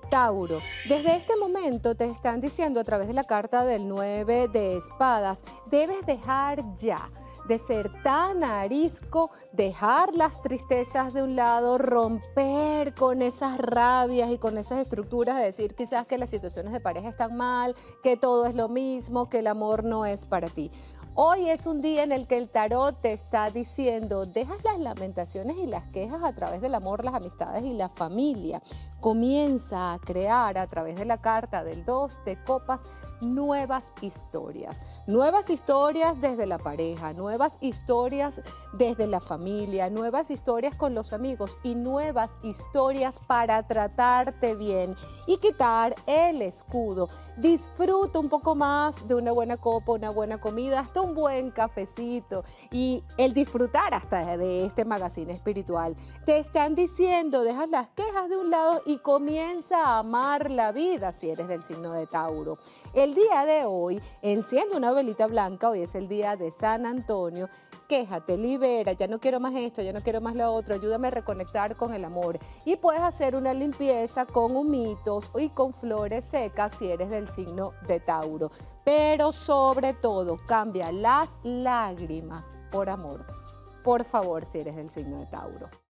Tauro, desde este momento te están diciendo a través de la carta del 9 de espadas, debes dejar ya de ser tan arisco, dejar las tristezas de un lado, romper con esas rabias y con esas estructuras de decir quizás que las situaciones de pareja están mal, que todo es lo mismo, que el amor no es para ti. Hoy es un día en el que el tarot te está diciendo, dejas las lamentaciones y las quejas a través del amor, las amistades y la familia. Comienza a crear a través de la carta del 2 de copas nuevas historias desde la pareja, nuevas historias desde la familia, nuevas historias con los amigos y nuevas historias para tratarte bien y quitar el escudo. Disfruta un poco más de una buena copa, una buena comida, hasta un buen cafecito y el disfrutar hasta de este magazine espiritual. Te están diciendo, deja las quejas de un lado y comienza a amar la vida si eres del signo de Tauro. El día de hoy, enciende una velita blanca, hoy es el día de San Antonio, quéjate, libera, ya no quiero más esto, ya no quiero más lo otro, ayúdame a reconectar con el amor. Y puedes hacer una limpieza con humitos y con flores secas si eres del signo de Tauro. Pero sobre todo, cambia las lágrimas por amor. Por favor, si eres del signo de Tauro.